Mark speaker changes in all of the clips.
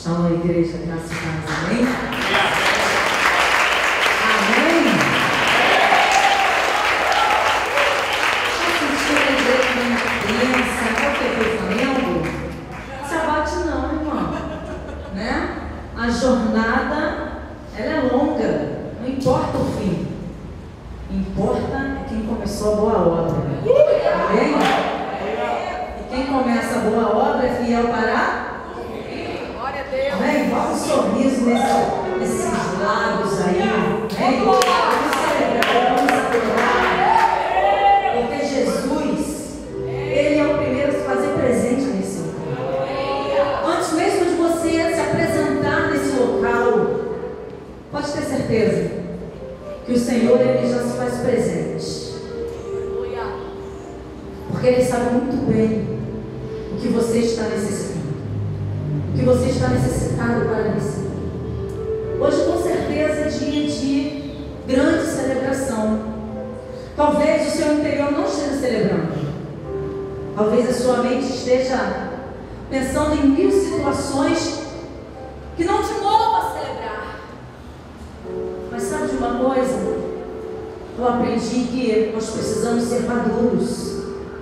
Speaker 1: Chama a igreja, graças a Deus, amém? Amém? Está sentindo a igreja muito tensa, qualquer pensamento? Se abate não, irmão. Né? A jornada, ela é longa, não importa o fim. Importa é quem começou a boa obra. Amém? E quem começa a boa obra é fiel para... Amém? Bota um sorriso nesses lábios aí. Amém? Vamos celebrar, vamos adorar. Porque Jesus, Ele é o primeiro a se fazer presente nesse local. Antes mesmo de você se apresentar nesse local, pode ter certeza que o Senhor, Ele já se faz presente. Porque Ele sabe muito bem o que você está necessitando. Que você está necessitado para receber. Hoje, com certeza, é dia de grande celebração. Talvez o seu interior não esteja celebrando. Talvez a sua mente esteja pensando em mil situações que não te movam a celebrar. Mas sabe de uma coisa? Eu aprendi que nós precisamos ser maduros.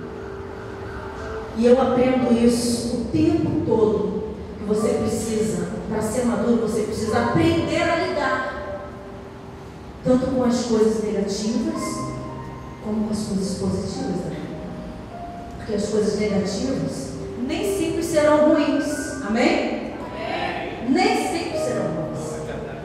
Speaker 1: E eu aprendo isso o tempo todo. Você precisa, para ser maduro, você precisa aprender a lidar tanto com as coisas negativas como com as coisas positivas também. Porque as coisas negativas nem sempre serão ruins. Amém? Nem sempre serão ruins,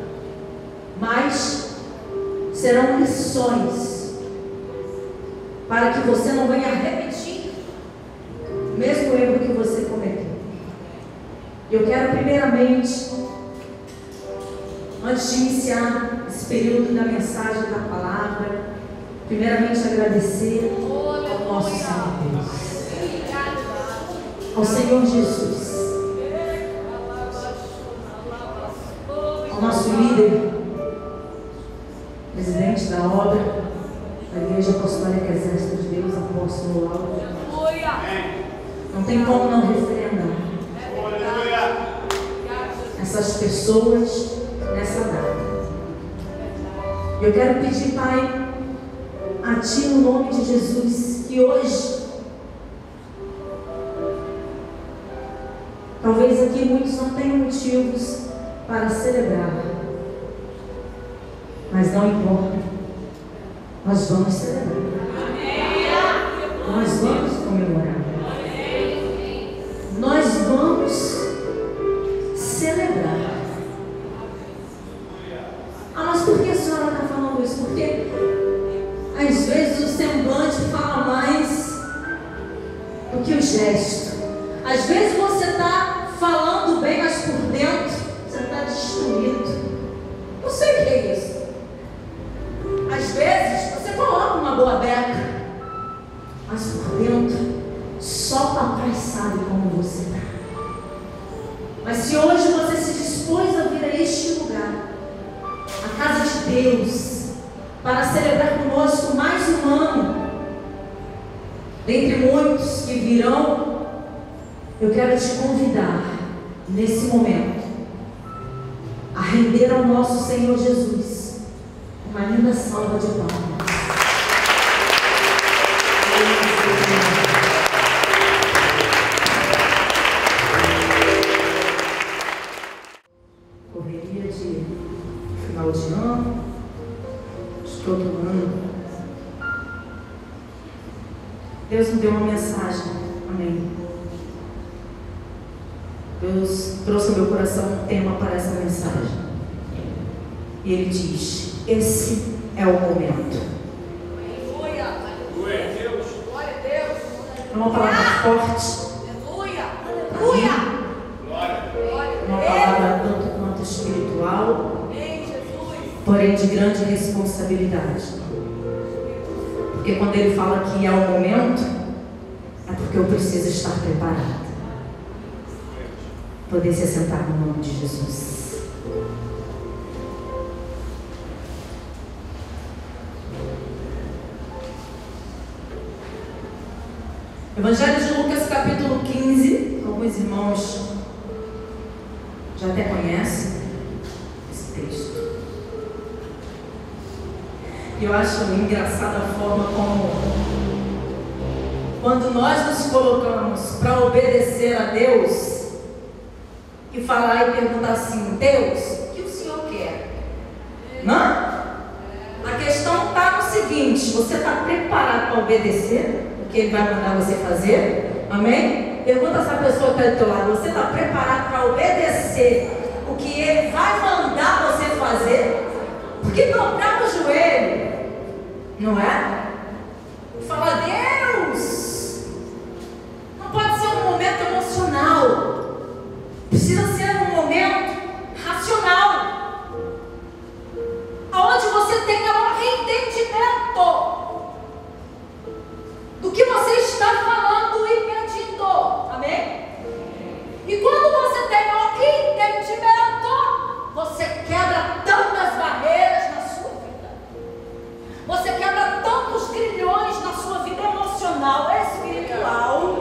Speaker 1: mas serão lições para que você não venha repetir o mesmo erro que você cometeu. Eu quero primeiramente, antes de iniciar esse período da mensagem da palavra, primeiramente agradecer ao nosso Senhor Deus, ao Senhor Jesus, ao nosso líder, presidente da obra, da Igreja Apostólica Exército de Deus, apóstolo Lauro. Não tem como não referendar essas pessoas nessa data. Eu quero pedir, Pai, a Ti, no nome de Jesus, que hoje, talvez aqui muitos não tenham motivos para celebrar, mas não importa, nós vamos celebrar, nós vamos comemorar, nós vamos celebrar. Ah, mas por que a senhora está falando isso? Porque às vezes o semblante fala mais do que o gesto. Às vezes você está falando bem, mas por dentro você está destruído. Não sei o que é isso. Às vezes você coloca uma boa beca, mas por dentro só o papai sabe como você está. Mas se hoje você se dispôs a vir a este lugar, a casa de Deus, para celebrar conosco mais um ano, dentre muitos que virão, eu quero te convidar, nesse momento, a render ao nosso Senhor Jesus uma linda salva de palmas. Final de ano, de todo ano, Deus me deu uma mensagem, amém. Deus trouxe ao meu coração um tema para essa mensagem, e Ele diz: esse é o momento. É uma palavra forte, uma palavra tanto quanto espiritual, porém de grande responsabilidade. Porque quando Ele fala que é o momento, é porque eu preciso estar preparado. Poder se assentar no nome de Jesus. Evangelho de Lucas, capítulo 15. Alguns irmãos já até conhece esse texto. E eu acho engraçada a forma como, quando nós nos colocamos para obedecer a Deus e falar e perguntar assim: Deus, o que o Senhor quer? Não? A questão está no seguinte: você está preparado para obedecer o que Ele vai mandar você fazer? Amém? Pergunta essa pessoa que está do teu lado: você está preparado para obedecer o que Ele vai mandar você fazer? Porque dobrar o joelho, não é? Fala: Deus, não pode ser um momento emocional, precisa ser um momento racional, aonde você tenha um entendimento do que você está falando e pedindo. Amém? E quando você tem um entendimento, você quebra tantas barreiras na sua vida, você quebra tantos grilhões na sua vida emocional, espiritual,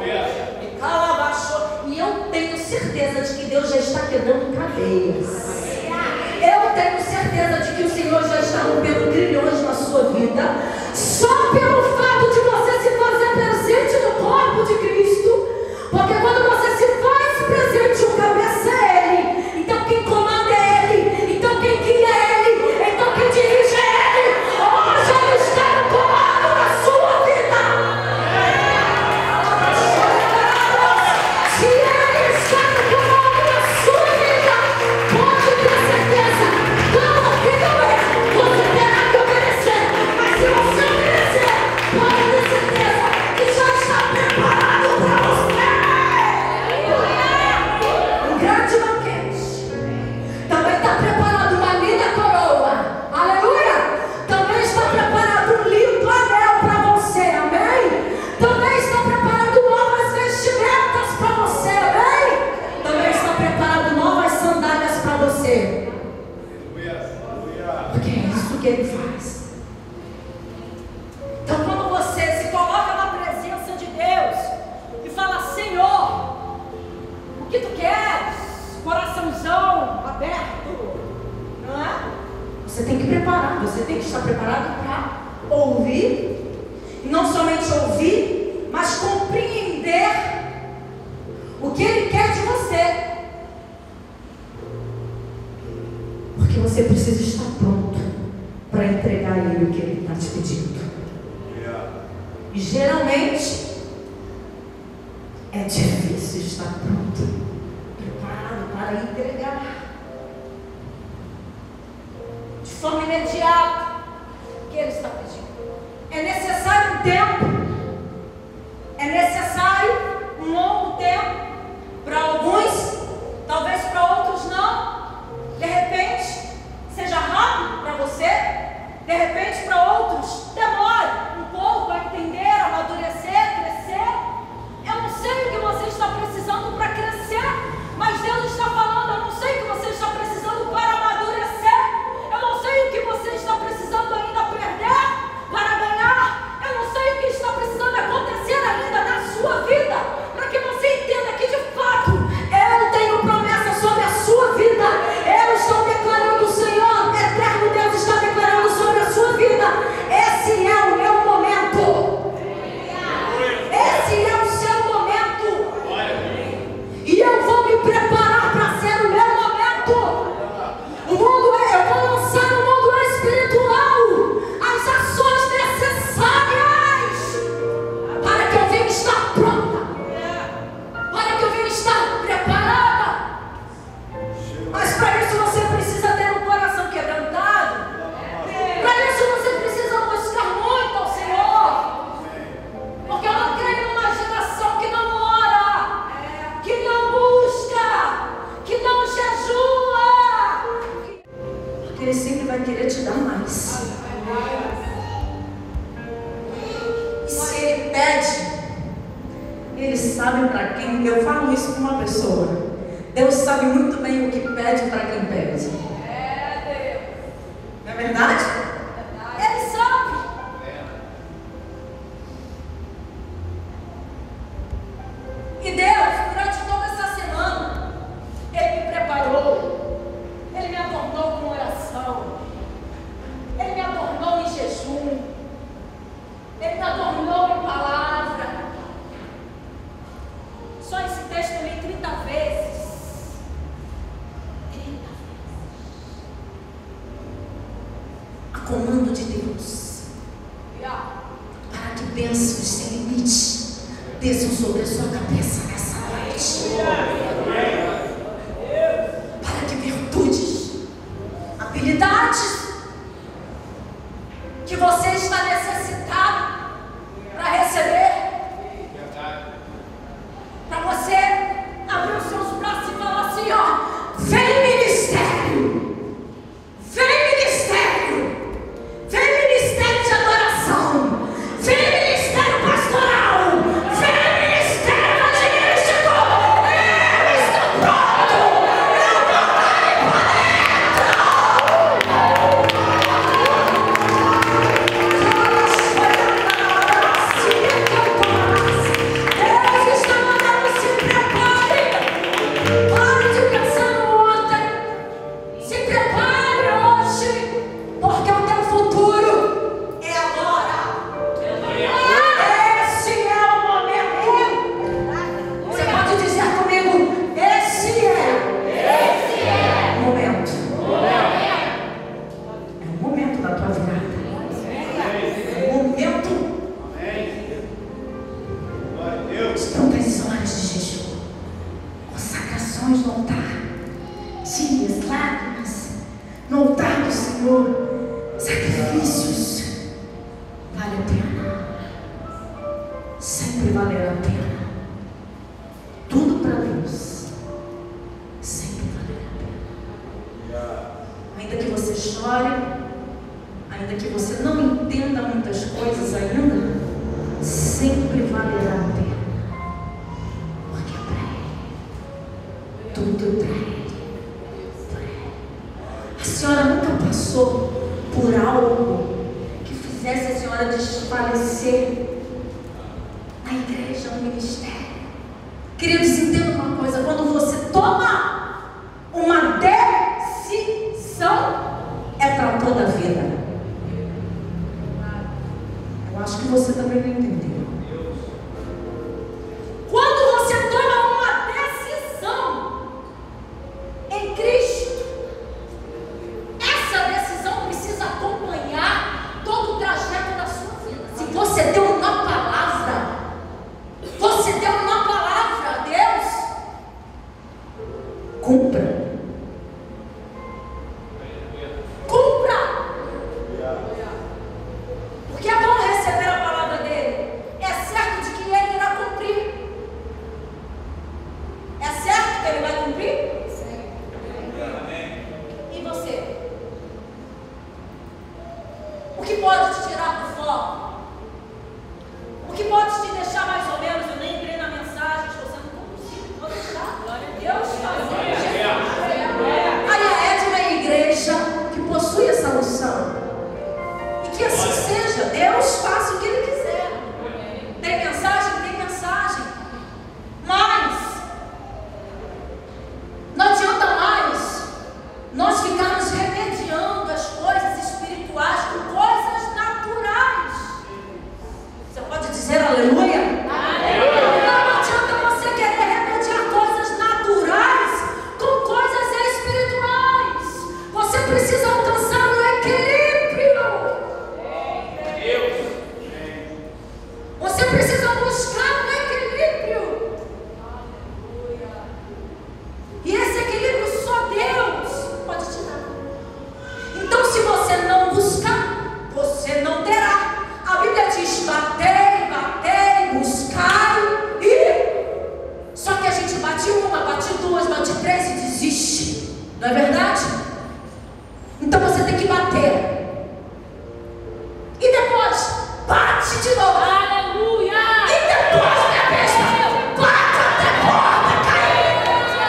Speaker 1: e eu tenho certeza de que Deus já está quebrando cadeias. Eu tenho certeza de que o Senhor já está rompendo grilhões na sua vida, só pelo fato de você se fazer presente no corpo de Cristo. Porque quando você se faz presente, o cabeça é Ele, então quem comanda é Ele, então quem guia é Ele, então quem dirige é Ele. Hoje Ele está no comando da sua vida. Se Ele está no comando da sua vida, pode ter certeza, não que não é, você terá que obedecer. Mas se você obedecer, pode ter certeza que já está preparado para você. Um grande banquete. Também está preparado uma linda coroa. Aleluia. Também está preparado um lindo anel para você. Amém. Também está preparado novas vestimentas para você. Amém. Também está preparado novas sandálias para você. Porque é isso que Ele faz. Então, quando você se coloca na presença de Deus e fala: Senhor, o que tu queres? Coraçãozão aberto, não é? Você tem que preparar, você tem que estar preparado para ouvir, e não somente ouvir, mas compreender o que Ele quer de você, porque você precisa estar pronto para entregar a Ele o que Ele está te pedindo. E geralmente é difícil estar pronto, preparado para entregar de forma imediata o que Ele está pedindo. É necessário um tempo, é necessário um longo tempo. Para alguns, talvez para outros não. De repente seja rápido para você, de repente para outros demore um pouco a entender, amadurecer, crescer. Eu não sei o que você está precisando para crescer, mas Deus está falando: eu não sei o que você está precisando para amadurecer, eu não sei o que você está precisando ainda perder para ganhar, eu não sei o que está precisando acontecer ainda na sua vida, para que você entenda que de fato eu tenho promessa sobre a sua vida. Eu estou declarando, o Senhor eterno Deus está declarando sobre a sua vida: esse é o meu momento, esse é o seu momento, e eu vou me preparar para ser o meu momento. O mundo eu vou lançar no mundo espiritual as ações necessárias para que eu venha estar pronta, para que eu venha estar preparada. Mas para isso você precisa ter um coração quebrantado. Para isso você precisa buscar muito ao Senhor. Porque eu não creio numa geração que não ora, que não busca, que não jejua. Porque Ele sempre vai querer te dar mais. E se Ele pede, Ele sabe para quem. Eu falo isso com uma pessoa: Deus sabe muito bem o que pede para quem pede. Não é verdade? Ele sabe. E Deus, durante toda essa semana, Ele me preparou adornou em palavra. Só esse texto eu li 30 vezes. 30 vezes. A comando de Deus. Para que bênçãos sem limite desçam sobre a sua cabeça nessa noite. Para que virtudes, habilidades que você está necessitado para receber, para você abrir os seus braços e falar assim, ó, vem ministério, vem ministério, vem ministério de adoração, vem ministério pastoral, vem ministério evangelístico, eu estou pronto, eu voltarei para Deus está mandando se prepare. Pare de pensar no ontem. Se prepare hoje, porque o teu futuro é agora. Esse é o momento. Você pode dizer comigo, esse é o momento. É o momento da tua virada. É o momento de tantas horas de jejum, consagrações no altar, dias, lágrimas no altar do Senhor, sacrifícios. Vale a pena, sempre valerá a pena. Tudo para Deus sempre valerá a pena. Ainda que você chore, ainda que você não entenda muitas coisas ainda, sempre valerá a pena. Porque é para Ele. Tudo é para Ele. Para Ele. A senhora nunca passou por algo que fizesse a senhora desfalecer na igreja, no ministério. Queridos, entenda uma coisa: quando você toma uma decisão, é para toda a vida. Eu acho que você também não entendeu. Quando você toma uma decisão em Cristo, essa decisão precisa acompanhar todo o trajeto da sua vida. Se você deu uma palavra, você deu uma palavra a Deus, cumpra. Cumpra. Porque é bom receber a palavra dele. É certo de que ele irá cumprir. É certo que ele vai cumprir? Sim. E você? O que pode te tirar do foco? O que pode te deixar mais ou menos? Eu nem entrei na mensagem, estou sendo conduzido. Vou deixar. Glória a Deus. Aí a Edna é a igreja que possui essa unção. E que assim seja. Deus faça o que Ele quiser. Tem mensagem? Tem mensagem. Mas não adianta mais nós ficarmos remediando as coisas espirituais com coisas naturais. Você pode dizer aleluia? Não adianta você querer remediar coisas naturais com coisas espirituais. Você precisa alcançar o equilíbrio. Você precisa buscar o equilíbrio. E esse equilíbrio só Deus pode te dar. Então, se você não buscar, você não terá. A Bíblia diz: batei, batei, buscai e... Só que a gente bate uma, bate duas, bate três e desiste. Não é verdade? Então você tem que bater. E depois, bate de novo. Aleluia! E depois, minha besta, bate até a porta cair.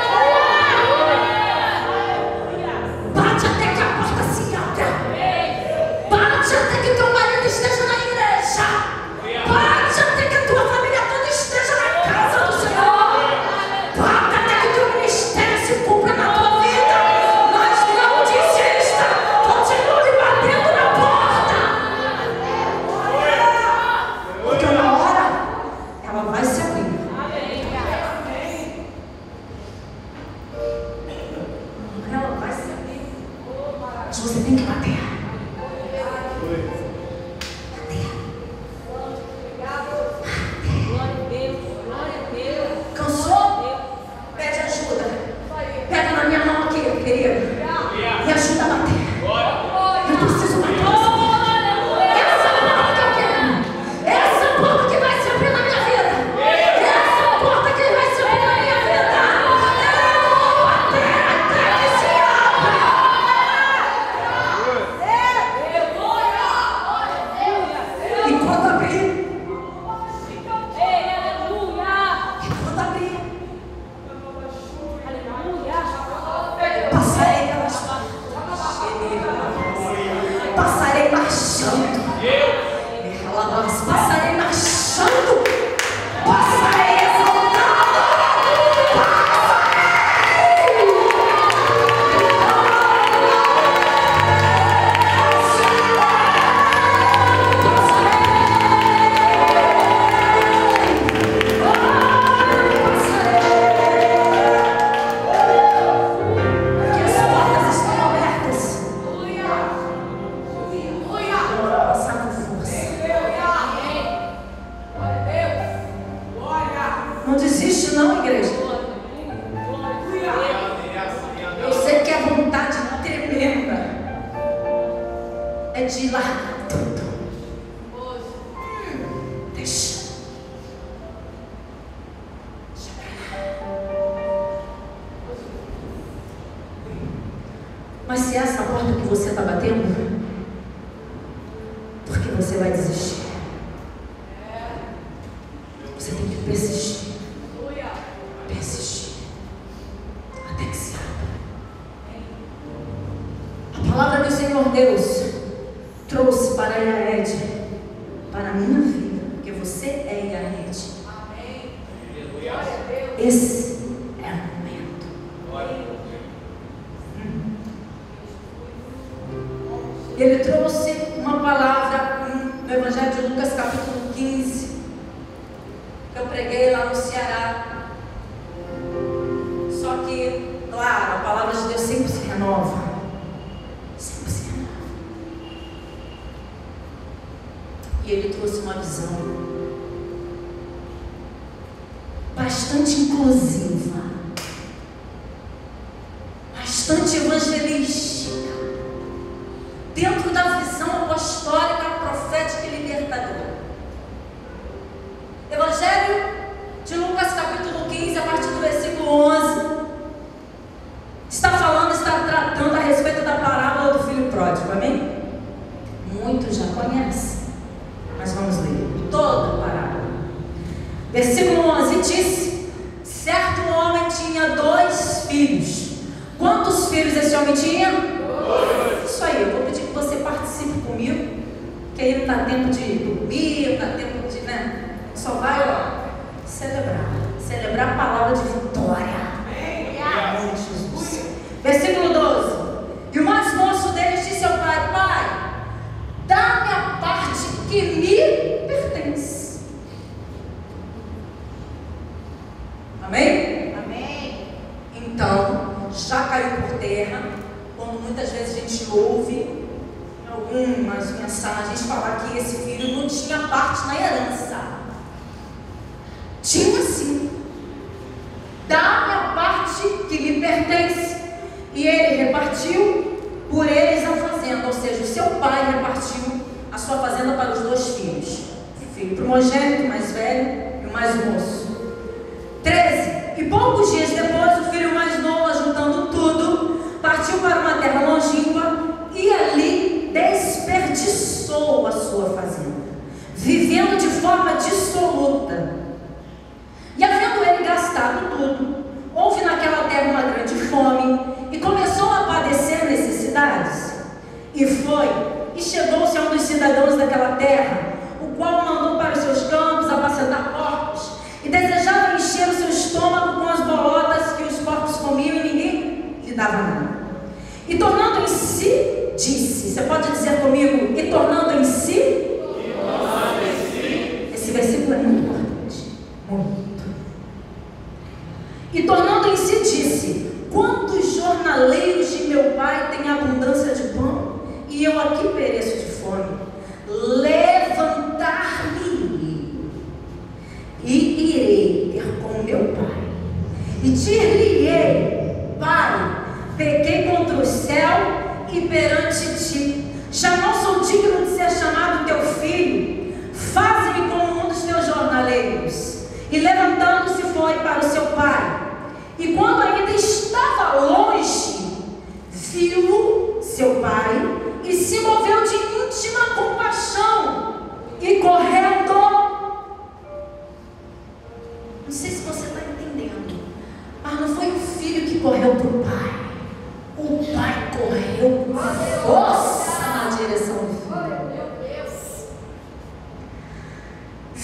Speaker 1: Bate até que a porta se abra. Bate até que teu marido esteja na igreja. Bate até que a tua família toda esteja na casa do Senhor. Bate até que teu ministério se cumpra na tua vida. Mas não desista. Continue batendo na porta. enquanto abrir. Passarei pelas passarei marchando. Passarei marchando. Passarei exaltado. Não desiste não, igreja. Eu sei que a vontade tremenda é de largar tudo. Deixa. Mas se essa porta que você está batendo, por que você vai desistir? Você tem que persistir. Persistir até que se abra. A palavra do Senhor Deus trouxe para Yared, para a minha vida, porque você é Yared. Esse é o momento. Ele trouxe uma palavra no Evangelho de Lucas, capítulo 15, que eu preguei lá no Ceará. Só que, claro, a palavra de Deus sempre se renova. Sempre se renova. E ele trouxe uma visão bastante inclusiva, bastante evangelística, dentro da visão apostólica, profética e libertadora. Evangelho de Lucas, capítulo 15, a partir do versículo 11, está tratando a respeito da parábola do filho pródigo, amém? Muitos já conhecem, mas vamos ler toda a parábola. Versículo 11 disse: certo homem tinha 2 filhos. Quantos filhos esse homem tinha? 2. Isso aí, eu vou pedir que você participe comigo, que aí não dá tempo de dormir, não dá tempo de, só vai, celebrar a palavra de vitória. Amém, Jesus. Versículo 12. E o mais moço deles disse ao pai: pai, dá-me a parte que me pertence. Amém? Amém. Então, já caiu por terra, quando muitas vezes a gente ouve em algumas mensagens falar que esse filho não tinha parte na herança. Tinha sim. Dá-me a parte que me pertence. E ele repartiu por eles a fazenda, ou seja, o seu pai repartiu a sua fazenda para os 2 filhos, o filho primogênito, mais velho, e o mais moço. 13. E poucos dias depois, o filho mais novo, ajuntando tudo, partiu para uma terra longínqua e ali desperdiçou a sua fazenda, vivendo de forma dissoluta. E havendo ele gastado tudo, houve naquela terra uma grande fome, e começou a padecer necessidades. E chegou-se a um dos cidadãos daquela terra, o qual mandou para os seus campos apacentar porcos, e desejava encher o seu estômago com as bolotas que os porcos comiam, e ninguém lhe dava nada. E tornando em si, disse, você pode dizer comigo, e tornando em si? Esse versículo é muito importante, muito. E tornando em si disse: quantos jornaleiros de meu pai têm abundância de pão, e eu aqui pereço de fome? Levantar-me e irei ter com meu pai, e dir-lhe-ei: pai, pequei contra o céu e perante ti, já não sou digno de ser chamado teu filho. Faze-me como um dos teus jornaleiros. E levantando-se foi para o seu pai. E quando ainda estava longe, viu seu pai e se moveu de íntima compaixão e com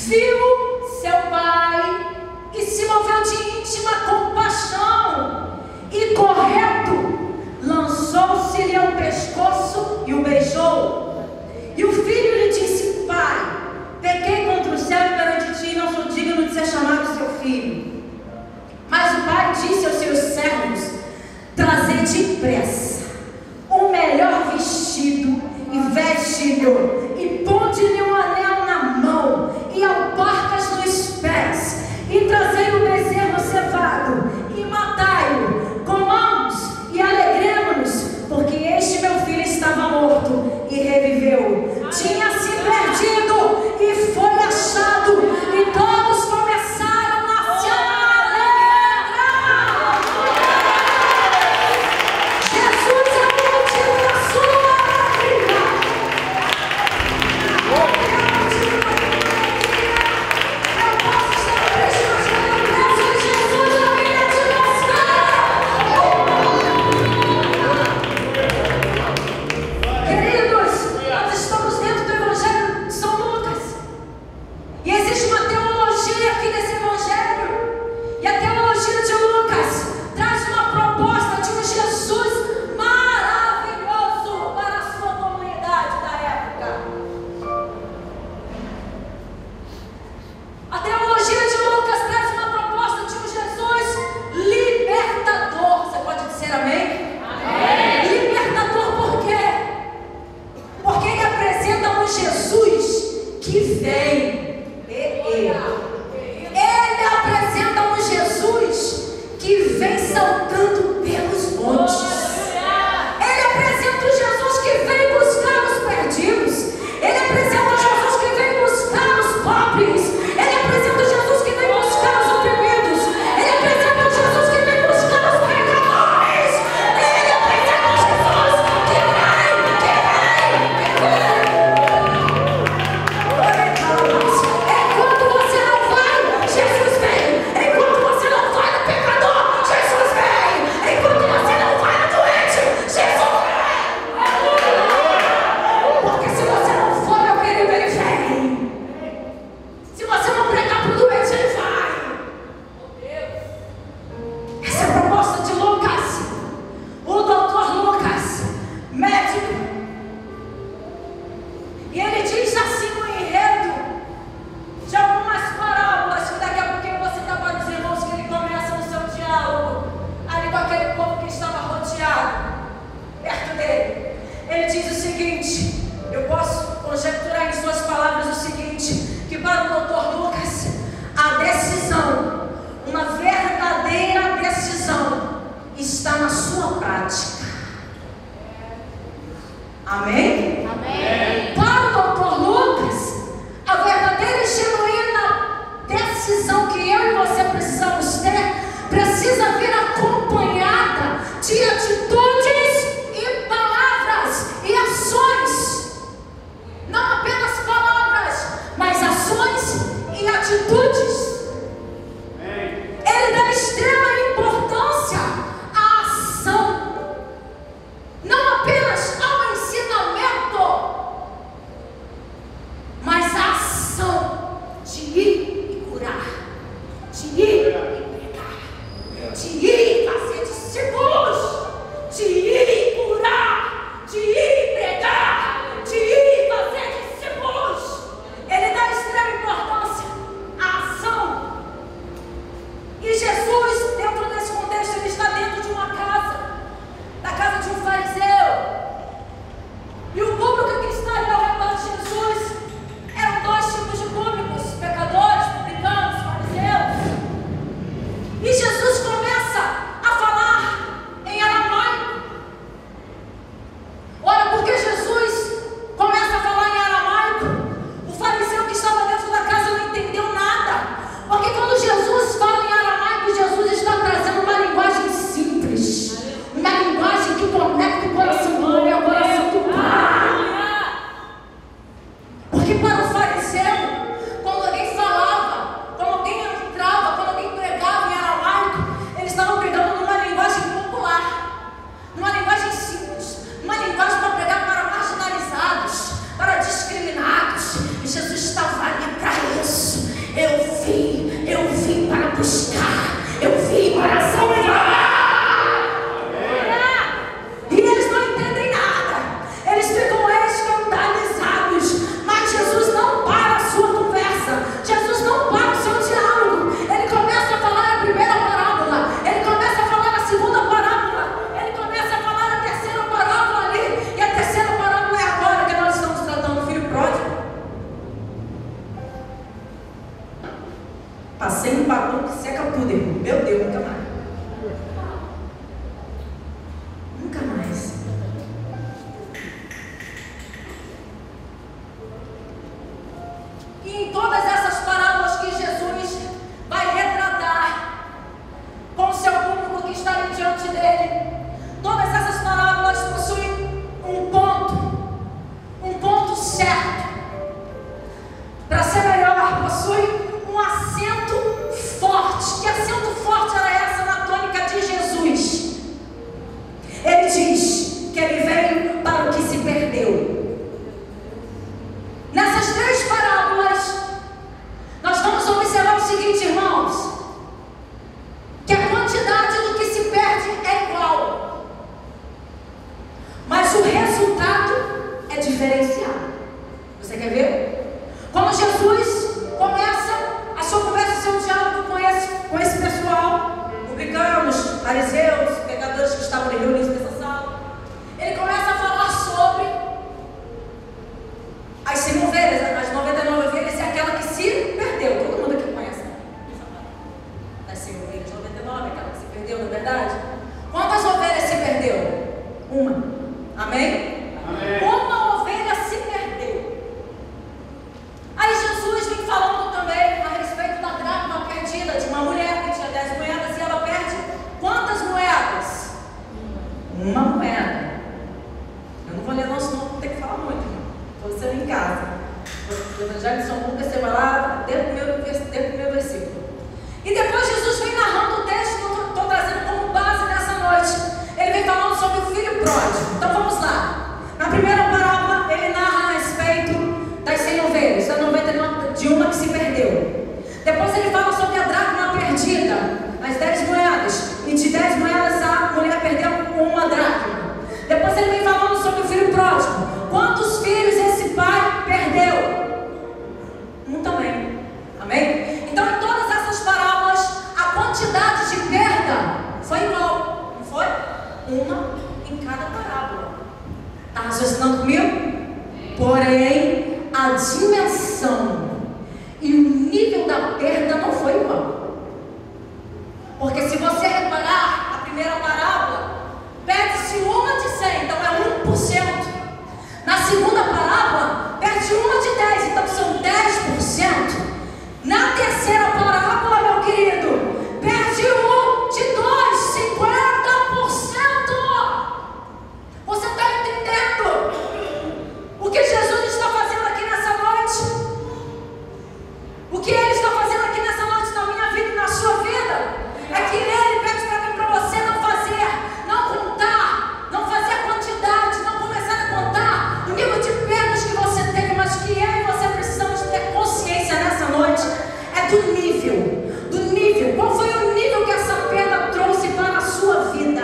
Speaker 2: viu seu pai e se moveu de íntima compaixão e correto, lançou-se-lhe ao pescoço e o beijou. E o filho lhe disse: pai, pequei contra o céu e perante ti, não sou digno de ser chamado seu filho. Mas o pai disse aos seus servos: trazei depressa o melhor vestido e veste-lhe, e ponde-lhe um anel na mão e alparcas nos pés, e trazei o bezerro cevado e matai-o. Comamos e alegremo-nos, porque este meu filho estava morto e reviveu, tinha se perdido e foi achado, e todos começaram a se alegrar. Jesus é o motivo da sua alegria. Eu posso estar triste, mas quando eu penso em Jesus, a minha Queridos, nós estamos dentro do Evangelho de São Lucas. E existe uma teologia aqui desse Evangelho. E a teologia de Lucas traz uma proposta de um Jesus maravilhoso para a sua comunidade da época. A teologia de Lucas traz uma proposta de um Jesus libertador. Você pode dizer amém? Amém. Libertador por quê? Porque ele apresenta um Jesus que vem. Ele apresenta um Jesus que vem saltando pelos montes. Ele apresenta um Jesus que vem buscar os perdidos. Ele apresenta um Jesus que vem buscar os pobres. Ele apresenta um Jesus que vem buscar os oprimidos. Ele apresenta um Jesus que vem buscar os pecadores. Ele apresenta um Jesus que vem. E em todas essas parábolas que Jesus vai retratar com o seu público que está ali diante dele, todas essas parábolas possuem um ponto certo. Para ser melhor, possui um acento forte. Que acento forte era essa na tônica de Jesus? Ele diz que ele veio para o que se perdeu. Nessas 3 parábolas, nós vamos observar o seguinte, irmãos, que a quantidade do que se perde é igual, mas o resultado é diferenciado. Você quer ver? Quando Jesus começa a sua conversa, o seu diálogo com esse pessoal, publicanos, fariseus, pecadores que estavam reunidos nessa sala, ele começa a falar sobre as 100 ovelhas, as 99 ovelhas e aquela que se perdeu. Todo mundo aqui conhece, né? As 100 ovelhas, 99, aquela que se perdeu, não é verdade? Quantas ovelhas se perdeu? Uma. Amém?
Speaker 3: Amém.
Speaker 2: Uma ovelha se perdeu. Aí Jesus vem falando também a respeito da dracma perdida de uma mulher que tinha 10 moedas e ela perde quantas moedas? Uma moeda. Eu não vou ler não, senão vou ter que falar muito, irmão. Estou sendo em casa. O Evangelho de São Lucas, você vai lá, dentro do meu versículo. E depois Jesus vem narrando o texto que eu estou trazendo como base nessa noite. Ele vem falando sobre o filho pródigo. Então vamos lá. Na primeira parábola, ele narra a respeito das 100 ovelhas, da 99, de uma que se perdeu. Depois ele fala sobre a dracma perdida, as 10 moedas. E de 10 moedas a mulher perdeu uma dracma. Depois ele vem falando sobre o filho pródigo. Quantos filhos esse pai perdeu? Um também. Amém? Então em todas essas parábolas, a quantidade de perda foi igual. Não foi? Uma em cada parábola. Está raciocinando comigo? Porém, a dimensão e o nível da perda não foi igual. Porque se você reparar, a primeira parábola, perde-se uma de 100, então é 1%. Na segunda parábola, perde uma de 10, então são 10%. Na terceira parábola, meu querido, perde um de 2, 50%. Você está entendendo o que Jesus está fazendo aqui nessa noite? O que Ele está fazendo aqui nessa noite na minha vida e na sua vida? É que Ele pede para mim, para você não fazer, não contar, não fazer a quantidade, não começar a contar o nível de perdas que você teve, mas que eu e você precisamos ter consciência nessa noite é do nível. Qual foi o nível que essa perda trouxe para a sua vida?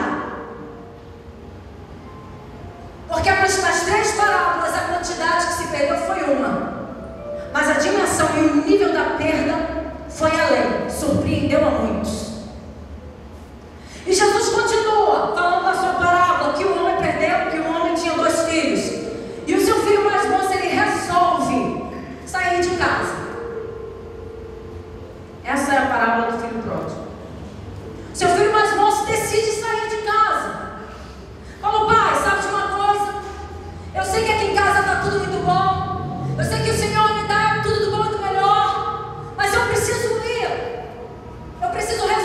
Speaker 2: Porque nas 3 parábolas a quantidade que se perdeu foi uma, mas a dimensão e o nível da perda foi além, surpreendeu a muitos. E Jesus continua falando da sua parábola que o homem perdeu, que o homem tinha 2 filhos, e o seu filho mais moço ele resolve sair de casa. Essa é a parábola do filho pródigo. Seu filho mais moço decide sair de casa. Falou: pai, sabe de uma coisa? Eu sei que aqui em casa está tudo muito bom. Eu sei que o Senhor me dá tudo do bom e do melhor. Mas eu preciso ir. Eu preciso resolver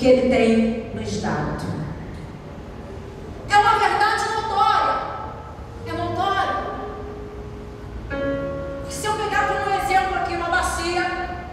Speaker 2: que Ele tem nos dado. É uma verdade notória. É notório. Se eu pegar como exemplo aqui uma bacia,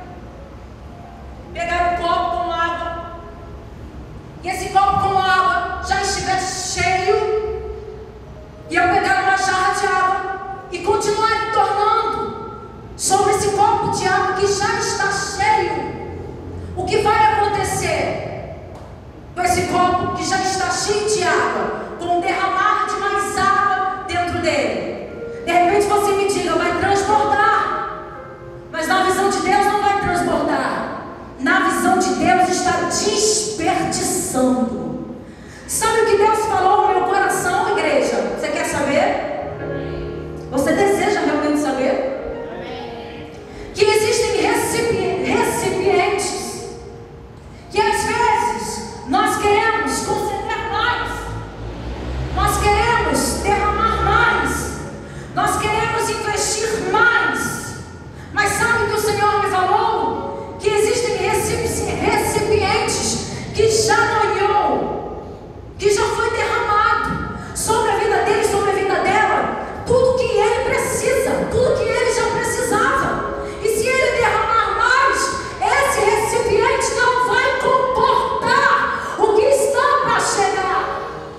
Speaker 2: pegar um copo com água, e esse copo com água já estiver cheio, e eu pegar uma jarra de água e continuar tornando sobre esse copo de água que já está cheio, o que vai acontecer com esse copo que já está cheio de água, com o derramar de mais água dentro dele? De repente você me diga, vai transbordar. Mas na visão de Deus não vai transbordar. Na visão de Deus está desperdiçando. Sabe o que Deus falou no meu coração, igreja? Você quer saber? Você deseja realmente saber? Que existem recipientes que às vezes nós queremos conceder mais, nós queremos derramar mais, nós queremos investir mais. Mas sabe o que o Senhor me falou? Que existem recipientes que já ganhou, que já foi derramado sobre a vida dele, sobre a vida dela, tudo que ele precisa, tudo que ele já precisava. E se ele derramar mais, esse recipiente não vai comportar o que está para chegar.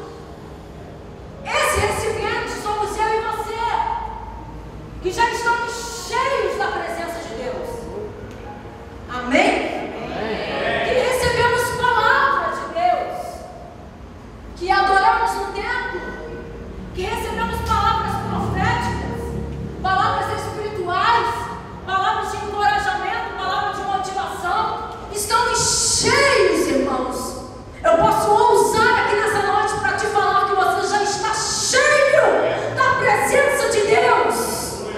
Speaker 2: Esse recipiente somos eu e você, que já estamos cheios da presença de Deus. Amém? Que recebemos palavra de Deus, que adoramos no templo, que recebemos palavras proféticas, palavras espirituais, palavras de encorajamento, palavras de motivação. Estamos cheios, irmãos. Eu posso ousar aqui nessa noite para te falar que você já está cheio da presença de Deus.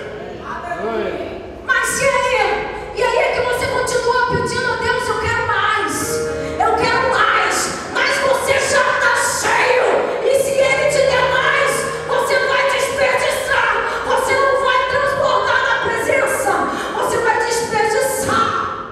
Speaker 2: Mas e aí? E aí é que você continua pedindo a Deus, eu quero mais, mas você já está cheio. E se Ele te der mais, você vai desperdiçar, você não vai transbordar na presença, você vai desperdiçar.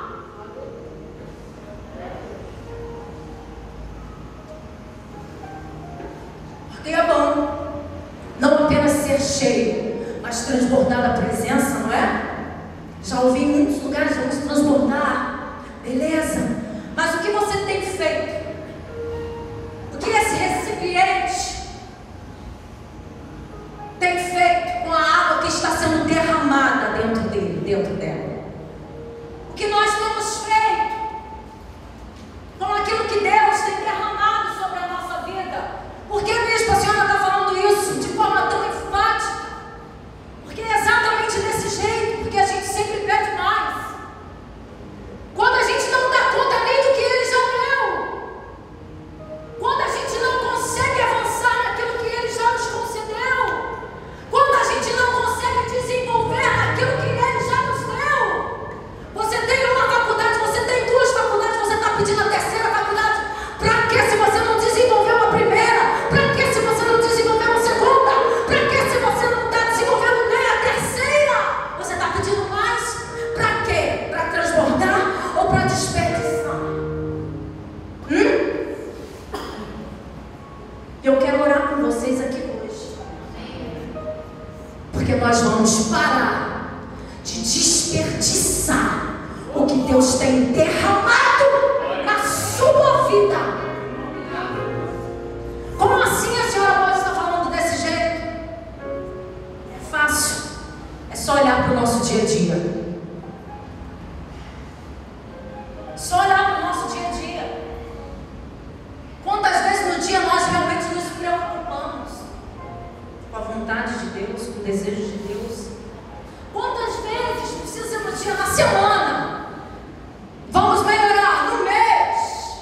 Speaker 2: Porque é bom não apenas ser cheio, mas transbordar da presença, não é? Já ouvi em muitos lugares, vamos transbordar, beleza? Mas o que você tem feito? O que esse recipiente tem feito com a água que está sendo derramada dentro dele, dentro dela? O que nós temos feito com aquilo que Deus tem derramado sobre a nossa vida? Por que mesmo a senhora está falando isso de forma tão enfática? Porque é exatamente desse jeito, porque a gente sempre pede mais. Quando a gente não dá conta nem do que Ele já deu, quando a gente não consegue avançar naquilo que Ele já nos concedeu, quando a gente não consegue desenvolver naquilo que Ele já nos deu. Você tem uma faculdade, você tem duas faculdades, você está pedindo a terceira faculdade. Para que se você não desenvolveu a primeira? Para que se você não desenvolveu a segunda? Para que se você não está desenvolvendo nem a terceira? Você está pedindo mais? Para quê? Para transbordar ou para desperdiçar? Eu quero orar com vocês aqui hoje, porque nós vamos parar de desperdiçar o que Deus tem derramado na sua vida. Como assim a senhora pode estar falando desse jeito? É fácil, é só olhar para o nosso dia a dia. Só olhar para o nosso dia a dia. Quantas vezes no dia nós realmente nos preocupamos com a vontade de Deus, com o desejo de Deus? Quantas vezes precisa ser no dia, na semana? Vamos melhorar no mês.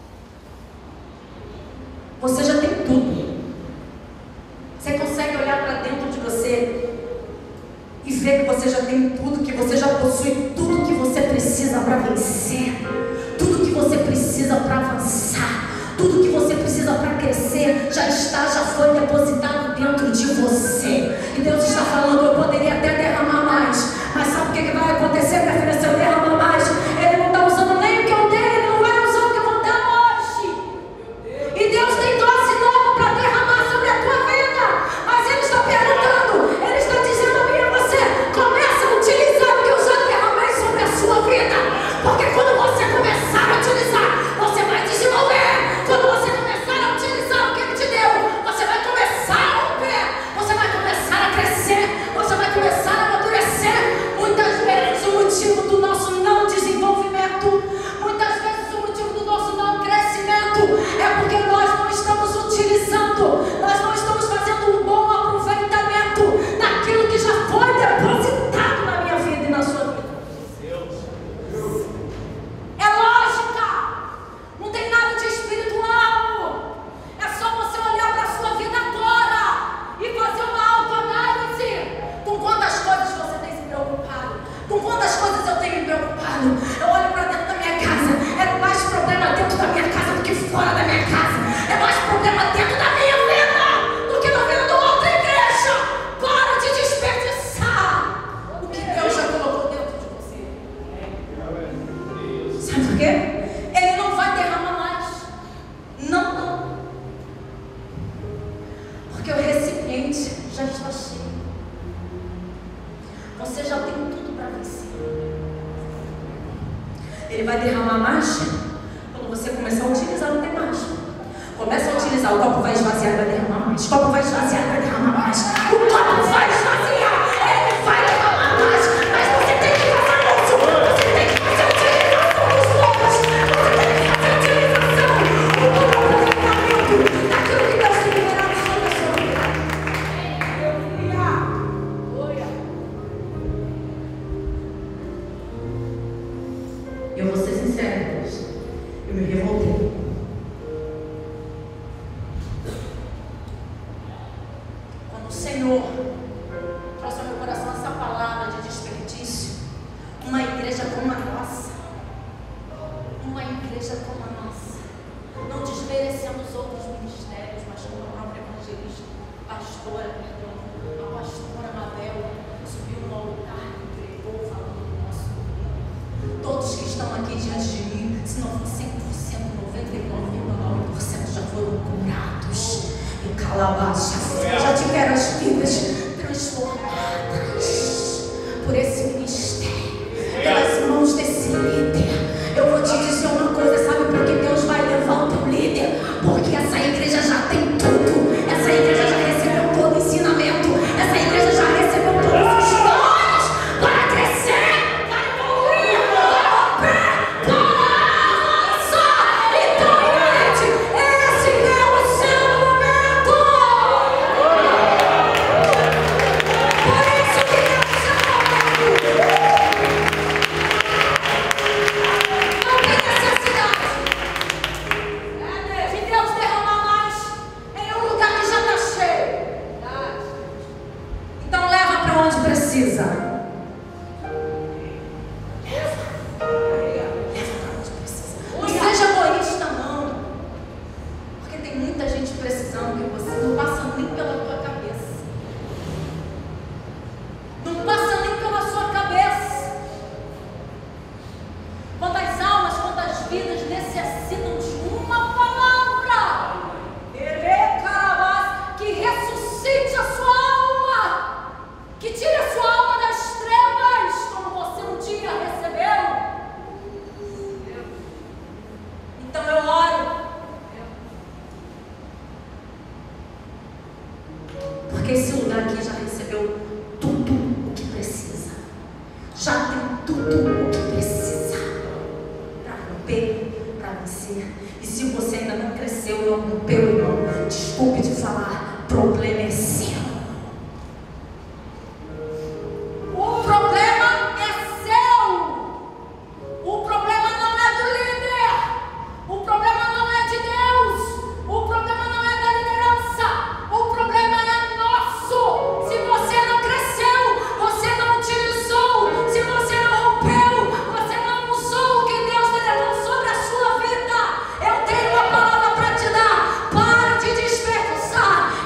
Speaker 2: Você já tem tudo. Você consegue olhar para dentro de você e ver que você já tem tudo, que você já possui tudo que você precisa para vencer, tudo que você precisa para avançar, tudo que você precisa para crescer, já foi depositado dentro de você. E Deus está falando, eu poderia até derramar mais, mas sabe o que vai acontecer, minha filha, se eu derramar mais? Ele não está usando nem o que eu tenho, ele não vai usar o que eu vou dar trabalho, eu olho para dentro da minha casa, é mais problema dentro da minha casa do que fora da minha casa, é mais problema dentro da minha vida do que na vida da outra igreja. Para de desperdiçar o que Deus já colocou dentro de você. Sabe por quê? Ele não vai derramar mais. Não. Porque o recipiente já está cheio. Você já tem tudo para vencer. Ele vai derramar mais quando você começar a utilizar, não tem mais. Começa a utilizar, o copo vai esvaziar, vai derramar mais. O copo vai esvaziar, vai derramar mais. O copo vai esvaziar, ele vai derramar mais. Mas você tem que fazer isso. Você tem que fazer a utilização dos dons. Você tem que fazer a utilização. O aproveitamento daquilo que Deus tem liberado sobre a sua vida. Eu vou ser sincera, Deus. Eu me revoltei. Quando o Senhor trouxe ao meu coração essa palavra de desperdício, uma igreja como a nossa, não desmerecendo os outros ministérios, mas como a própria evangelista, a pastora Mabel, subiu no altar e pregou falando do nosso Deus. Todos que estão aqui diante de mim, se não for 100%, 99,9% já foram curados. E calabaça, já tiveram as vidas transformadas por esse ministério, pelas mãos desse líder. Eu vou te dizer uma coisa, sabe por que Deus vai levar o teu líder? Porque essa igreja já tem tudo. Essa igreja já recebeu todo o ensinamento. Essa igreja já recebeu todos os dons para crescer, para evoluir, para romper, para avançar. Então, gente, esse é o seu momento. Por isso que é o seu momento. Não tem necessidade de Deus derramar mais em um lugar que já está cheio. Então leva para onde precisa. Leva para onde precisa. Não seja egoísta, não. Porque tem muita gente precisando que você não passa nem pela tua cabeça. Não passa nem pela sua cabeça. Quantas almas, quantas vidas necessitam de uma palavra que ressuscite a sua alma, que tire a sua alma das trevas, como você um dia recebeu. Então eu oro, porque esse lugar aqui já recebeu tudo o que precisa. Já tem tudo o que precisa para romper, para vencer. E se você ainda não cresceu, não rompeu, irmão, desculpe te falar, problema é seu. O problema é seu. O problema não é do líder. O problema não é de Deus. O problema não é da liderança. O problema é nosso. Se você não cresceu, você não utilizou. Se você não rompeu, você não usou o que Deus derramou sobre a sua vida. Eu tenho uma palavra para te dar. Para de desperdiçar.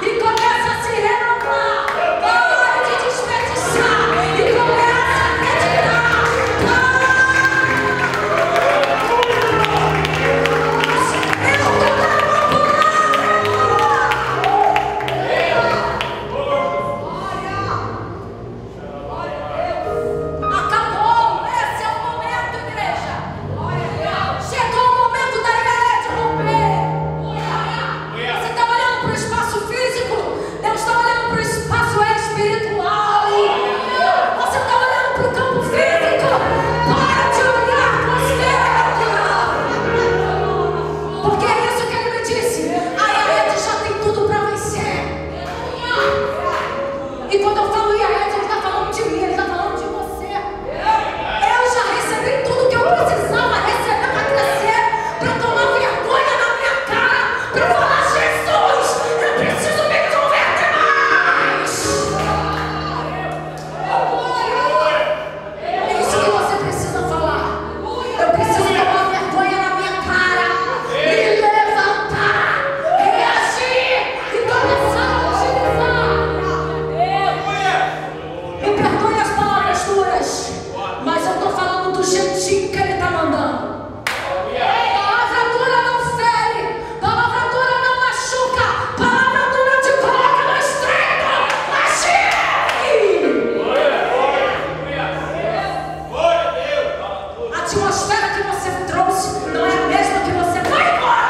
Speaker 2: atmosfera que você trouxe não é a mesma que você vai embora.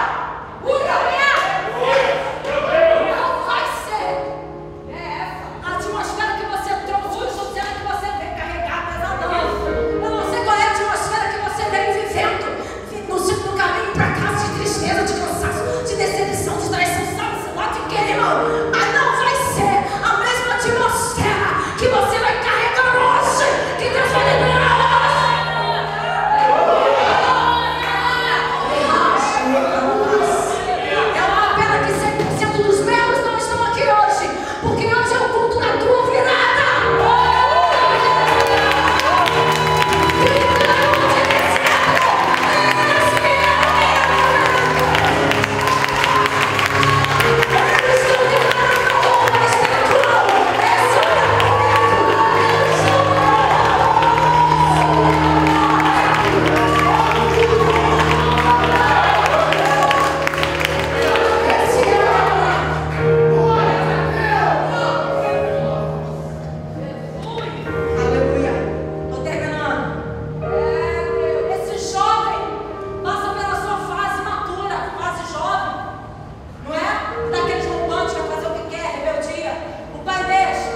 Speaker 2: Não vai ser. A atmosfera que você trouxe, o sucesso que você vem carregar pesadão. Eu não sei qual é a atmosfera que você vem vivendo no caminho para casa, de tristeza, de cansaço, de decepção, de traição, sabe, sei lá de quê, irmão. Mas não vai ser a mesma atmosfera que você vai carregar hoje, que Deus vai liberar. É uma pena que 100% dos membros não estão aqui hoje, porque hoje é o culto da tua virada. Aleluia. Estou terminando. Esse jovem passa pela sua fase matura, fase jovem, não é? Daqueles rompantes que vai fazer o que quer, rebeldia. O pai deixa.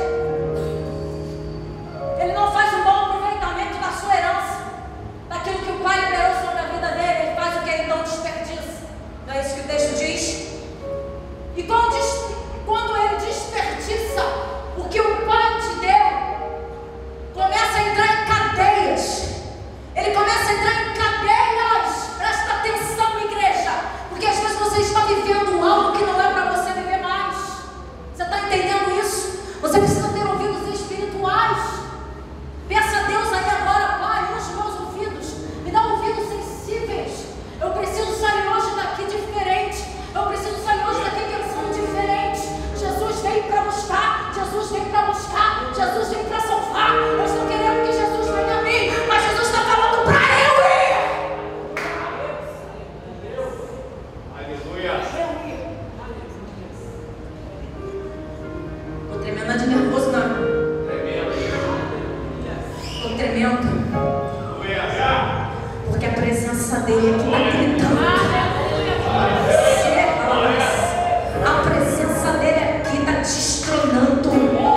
Speaker 2: Ele não faz um bom aproveitamento da sua herança, daquilo que o pai liberou sobre a vida dele. Ele faz o que ele não desperdiça. Não é isso que o texto diz? E quando ele desperdiça o que o pai te deu, começa a entrar em cadeias. Ele começa a entrar em cadeias. Presta atenção, igreja, porque às vezes você está vivendo algo que não é para você viver mais. Você está entendendo isso? Você precisa ter ouvidos espirituais. Peça a Deus aí agora: Pai, usa os meus ouvidos, me dá ouvidos sensíveis. Eu preciso sair hoje daqui diferente. Eu preciso sair hoje daqui pensando diferente. Jesus veio para buscar, Jesus veio para buscar, Jesus veio para salvar. Eu estou querendo que Jesus venha a mim, mas Jesus está falando para eu ir.
Speaker 3: Aleluia.
Speaker 2: Estou tremendo de nervoso, não. Estou tremendo, porque a presença dele aqui está gritando. A presença dele aqui está destronando.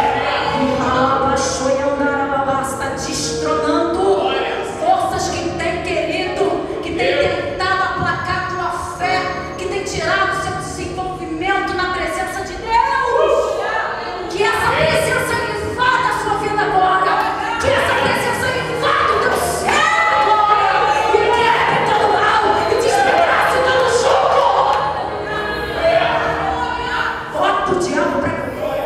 Speaker 2: Está destronando forças que tem querido, que tem tentado aplacar tua fé, que tem tirado seu desenvolvimento na presença de Deus. Que essa presença invada a sua vida agora. Que essa presença invada o teu céu agora. E quebre todo mal e despedace todo jugo. Bota o diabo pra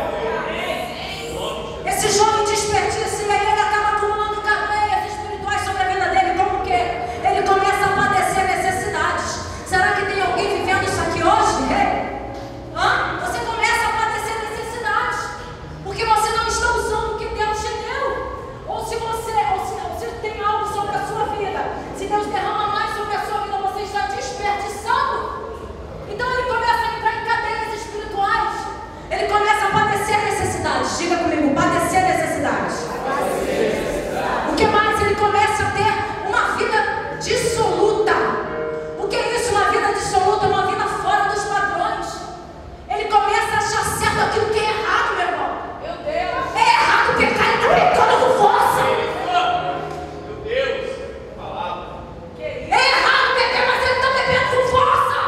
Speaker 2: esse jovem desperdiça, e aí ele acaba acumulando cadeias espirituais sobre a vida dele. Como que? Ele começa a padecer necessidades. Será que tem alguém vivendo isso aqui hoje? Você começa a padecer necessidades, porque você não está usando o que Deus te deu. Ou se tem algo sobre a sua vida, se Deus derrama mais sobre a sua vida, você está desperdiçando. Então ele começa a entrar em cadeias espirituais. Ele começa a padecer necessidades. Diga comigo: padecer necessidades. O que mais? Ele começa a ter uma vida dissoluta. O que é isso? Uma vida dissoluta, uma vida fora dos padrões. Ele começa a achar certo aquilo que é errado, meu irmão. Meu Deus. É errado pecar, ele está pecando com força.
Speaker 3: Meu Deus. Palavra.
Speaker 2: É errado beber, mas ele está bebendo com força.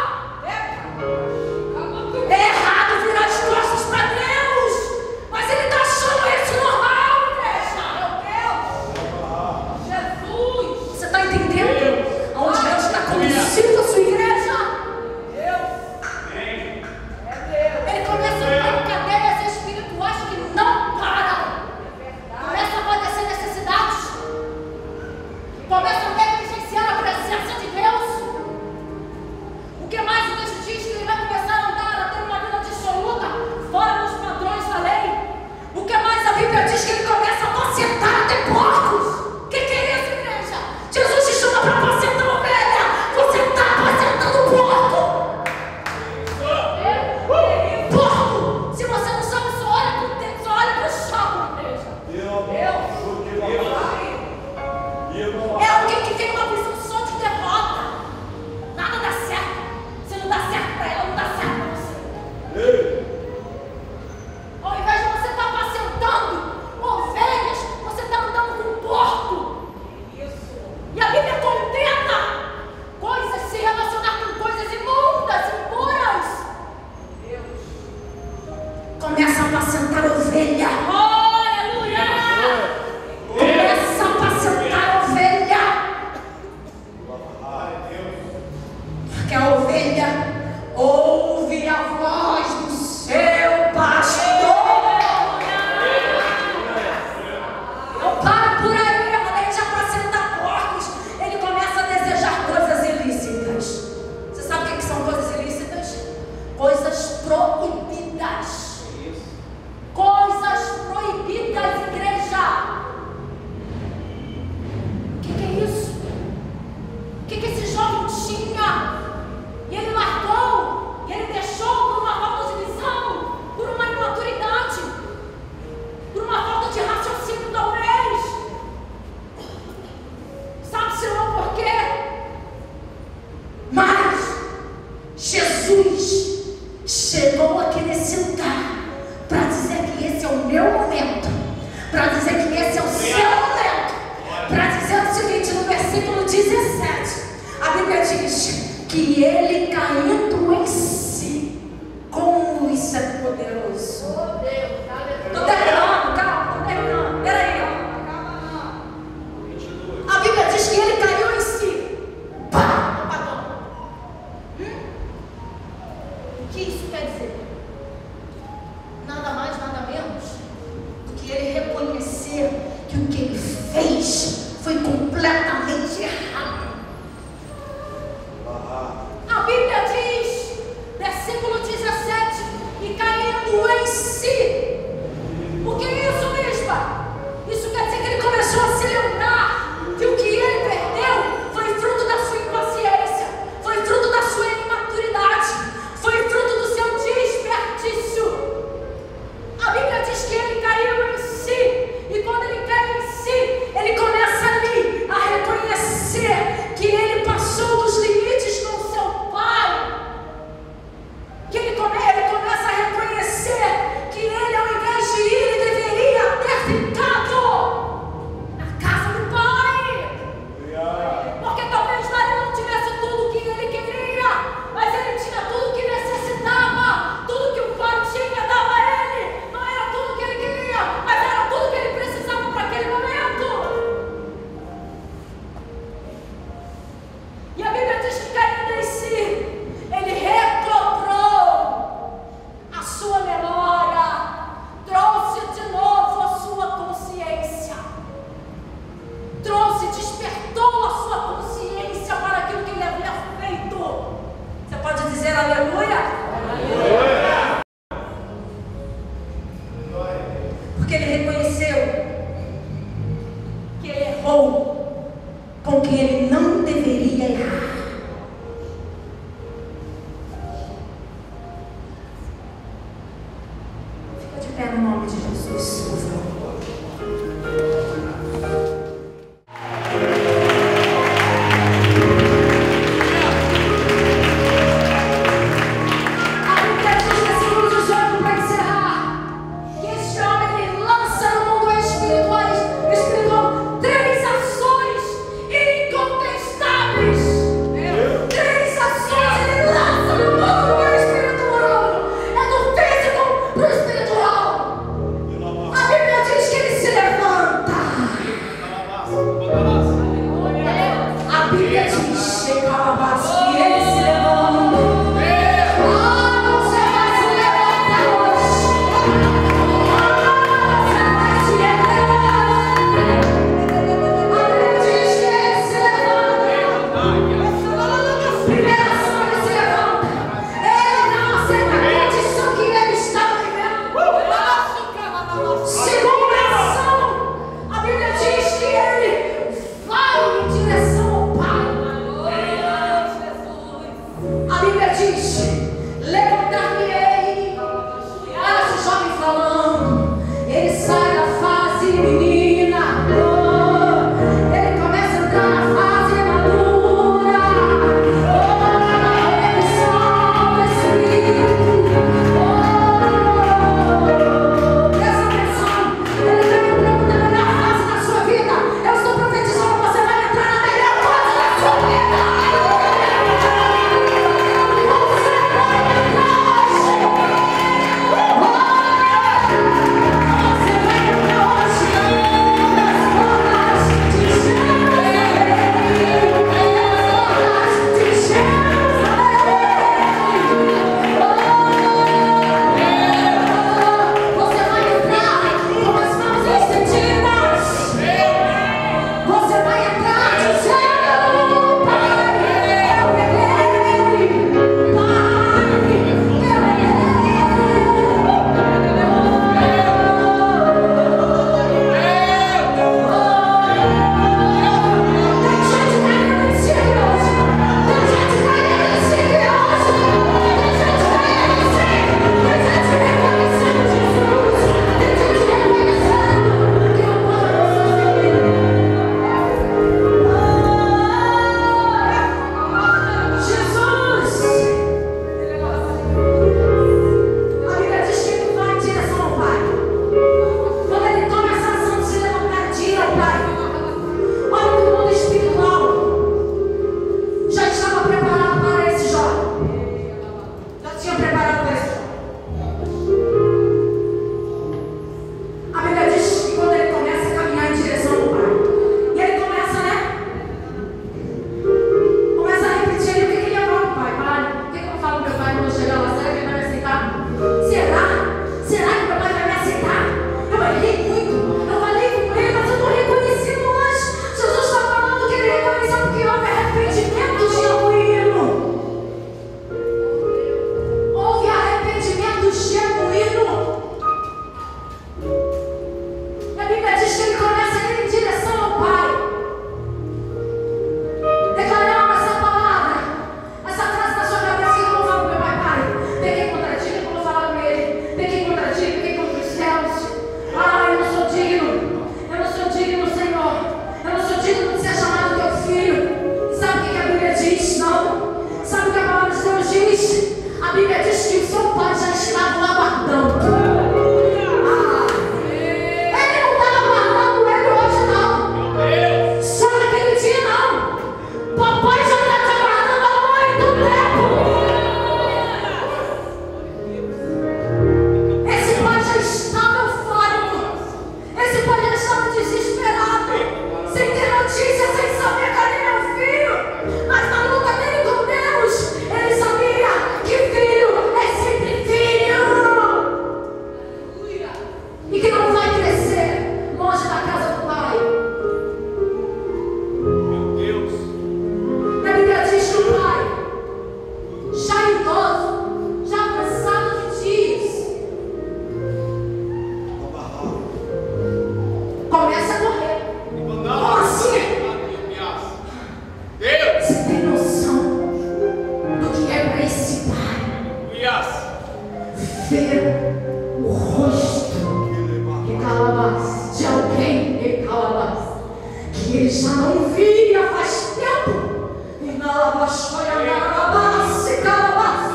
Speaker 2: É errado virar as costas para Deus, mas ele está achando isso normal, igreja. Meu Deus. Jesus. Você está entendendo aonde Deus está conduzindo a sua igreja? Ele começa a entrar em cadeias espirituais que não param. Começa a padecer necessidades. Começa a negligenciar a presença de Deus. O que mais o texto diz? Que ele vai começar a andar, a ter uma vida dissoluta, fora dos padrões da lei. O que mais a Bíblia diz? Que ele começa a apacentar até porcos. O que é isso, igreja? Jesus te chama para apacentar ovelha. Você está apacentando porco. Porco! Se você não sabe, só olha para o tempo, só olha para o chão, igreja. É alguém que tem uma visão só de derrota. Nada dá certo. Se não dá certo para ela, não dá certo para você. Ao invés de você estar apacentando ovelhas, você está andando com porco. E a Bíblia condena coisas, se relacionar com coisas imundas, impuras. Começa a apacentar ovelha. Oh, aleluia! Começa a apacentar ovelha. Porque a ovelha ouve a voz do seu pastor. Não para por aí, além de apacentar porcos, ele começa a desejar coisas ilícitas. Você sabe o que são coisas ilícitas? Coisas proibidas. Coisas proibidas, igreja. O que é isso? O que esse jovem tinha? E ele largou, e ele deixou por uma falta de visão, por uma imaturidade, por uma falta de raciocínio, talvez. Sabe-se lá por quê? Mas Jesus chegou aqui nesse lugar para dizer que esse é o meu momento, para dizer que esse é o seu momento, para dizer o seguinte, no versículo 17, a Bíblia diz que ele caindo em si, como isso é poderoso. Estou terminando, calma, estou terminando, peraí, ó. A Bíblia diz que ele caiu em si. Pá, apagou. O que isso quer dizer? Nada mais, nada menos do que ele reconhecer que o que ele fez foi completamente errado. A Bíblia diz, versículo 17, e caindo em si. O que é isso, bispa? Isso quer dizer que ele começou a se lembrar que o que ele perdeu foi fruto da sua impaciência, foi fruto da sua imaturidade, foi fruto do seu desperdício. A Bíblia diz que ele caiu em si, e quando ele cai em si, ele começa ali a reconhecer que ele passou dos limites com o seu pai, que ele começa a reconhecer que ele, ao invés de ir, ele deveria ter ficado na casa do pai, porque talvez lá ele não tivesse tudo o que ele queria, mas ele tinha tudo o que necessitava, tudo que o pai tinha dava a ele. Não era tudo o que ele queria, mas era tudo o que ele precisava para aquele momento. E a Bíblia diz que caindo em si, ele recobrou a sua memória, trouxe de novo a sua consciência, despertou a sua consciência para aquilo que ele havia feito. Você pode dizer aleluia? Aleluia! Porque ele reconheceu que ele errou com que ele não deveria errar. Fica de pé no nome de Jesus, por favor. A Bíblia diz, versículo 18, para encerrar, que este homem ele lança no mundo espiritual 3 ações incontestáveis. Bíblia diz que o seu pai já estava lá aguardando. Ele não estava aguardando ele hoje, não. Só naquele dia, não. Papai já está te aguardando há muito tempo. Esse pai já estava eufórico. Esse pai já estava desesperado, sem ter notícia, sem saber cadê meu filho. Mas na luta dele com Deus, ele sabia que filho é sempre filho. E que não vai crescer longe da casa do pai.
Speaker 3: Meu Deus.
Speaker 2: A Bíblia diz que o pai, já idoso, já avançado de dias, começa a correr. Como assim?
Speaker 3: Deus.
Speaker 2: Você tem noção do que é para esse pai ver o rosto de Calabás, de alguém de Calabás, que ele já não via faz tempo? E Calabás foi Calabás, Calabás,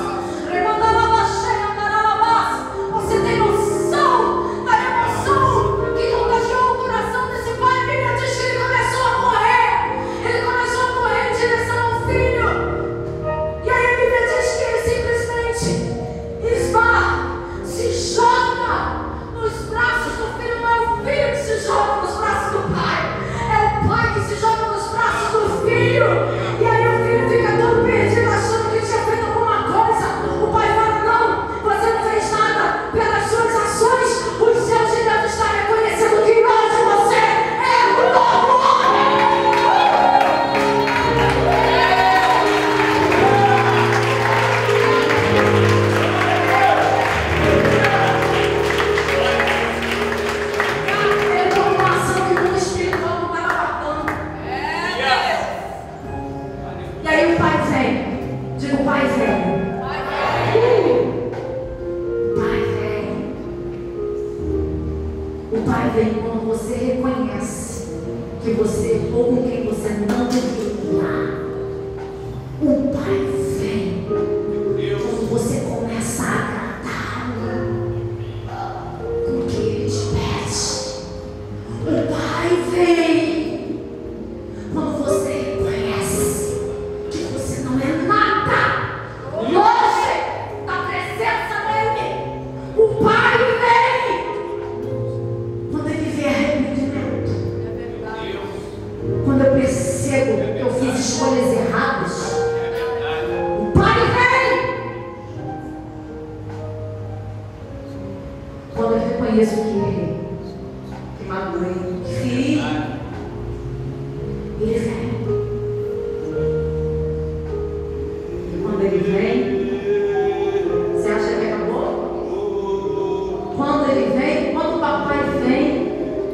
Speaker 2: você tem noção da emoção que contagiou o coração desse pai? A Bíblia diz que ele começou a correr. Ele começou a correr em direção ao filho. E aí a Bíblia diz que ele simplesmente esbarra, se joga nos braços do filho. Não é o filho que se joga nos braços do pai, é o pai que se joga nos braços do filho. E aí o filho fica todo perdido, achando que tinha feito alguma coisa. O pai fala: não, você não fez nada. Pelas suas ações, os céus de Deus estão reconhecendo que hoje você é um novo homem. Ele tomou uma ação que o mundo espiritual não estava aguardando. E aí o pai vem. Digo, o pai vem. O pai vem quando você reconhece que você errou com quem você não deveria. O pai vem quando você começa a agradá-lo com o que ele te pede. O pai vem quando você reconhece que você não é nada longe da presença dele. O pai vem quando ele vê arrependimento. Quando eu percebo que eu fiz escolhas erradas. O pai vem quando eu reconheço que errei, que magoei, que feri. Ele vem. E quando ele vem, você acha que acabou? Quando ele vem, quando o papai vem,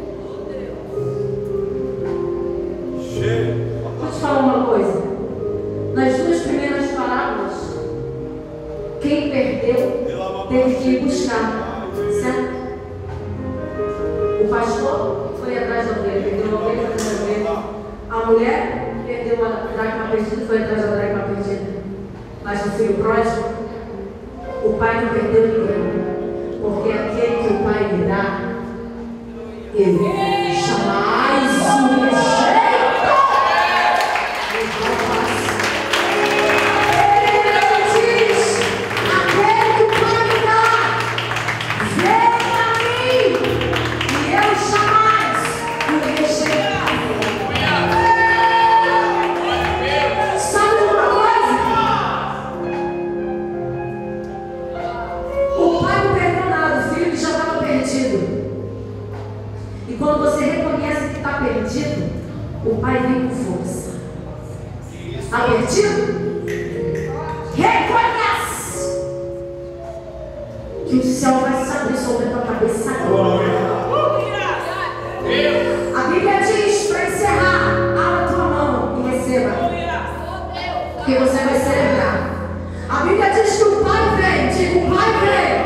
Speaker 2: vou te falar uma coisa. Nas duas primeiras parábolas, quem perdeu teve que ir buscar, certo? O pastor foi atrás da ovelha, perdeu a ovelha, foi atrás da ovelha. A mulher perdeu a dracma perdida, foi atrás da dracma perdida. Mas o filho pródigo, o pai não perdeu ninguém, porque aquele que o pai lhe dá, ele jamais o rejeita. Ele diz: aquele que o pai me dá, vem a mim, e eu jamais o rejeitarei. Sabe uma coisa? O pai não perdeu nada, o filho que já estava perdido. E quando você reconhece que está perdido, o pai vem com força. Está perdido? Reconhece que o céu vai se abrir sobre a tua cabeça agora. A Bíblia diz, para encerrar, abra a tua mão e receba, que você vai celebrar. A Bíblia diz que o pai vem, diga, o pai vem